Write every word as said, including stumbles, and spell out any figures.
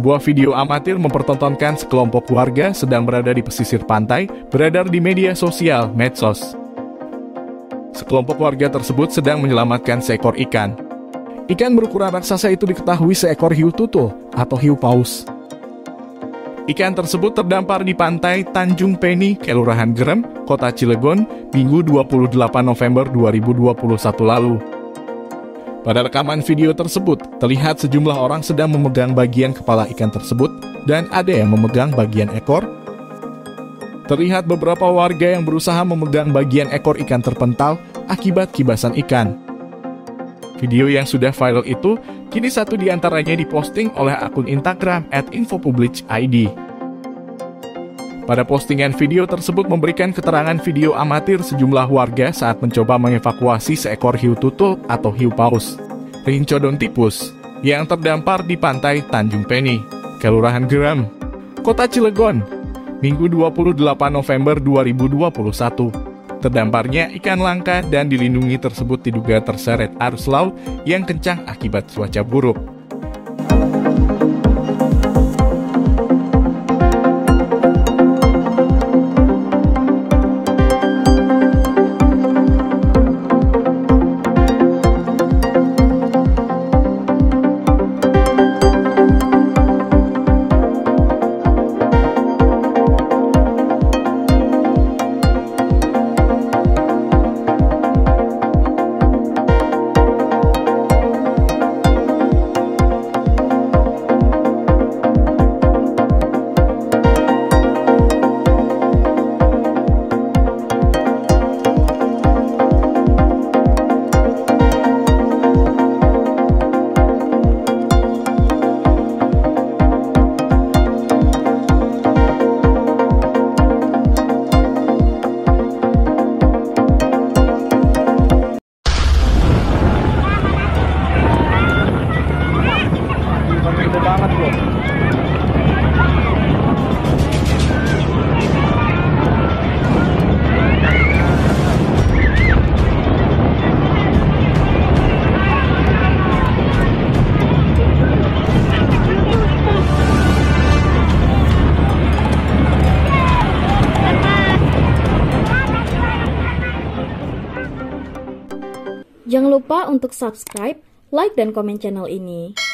Sebuah video amatir mempertontonkan sekelompok warga sedang berada di pesisir pantai, beredar di media sosial medsos. Sekelompok warga tersebut sedang menyelamatkan seekor ikan. Ikan berukuran raksasa itu diketahui seekor hiu tutul atau hiu paus. Ikan tersebut terdampar di pantai Tanjung Peni, Kelurahan Gerem, Kota Cilegon, Minggu dua puluh delapan November dua ribu dua puluh satu lalu. Pada rekaman video tersebut, terlihat sejumlah orang sedang memegang bagian kepala ikan tersebut dan ada yang memegang bagian ekor. Terlihat beberapa warga yang berusaha memegang bagian ekor ikan terpental akibat kibasan ikan. Video yang sudah viral itu, kini satu di antaranya diposting oleh akun Instagram at infopublish titik i d. Pada postingan video tersebut memberikan keterangan video amatir sejumlah warga saat mencoba mengevakuasi seekor hiu tutul atau hiu paus, Rhincodon-typhus, yang terdampar di pantai Tanjung Peni, Kelurahan Gerem, Kota Cilegon, Minggu dua puluh delapan November dua ribu dua puluh satu. Terdamparnya ikan langka dan dilindungi tersebut diduga terseret arus laut yang kencang akibat cuaca buruk. Banget bro. Jangan lupa untuk subscribe, like, dan komen channel ini.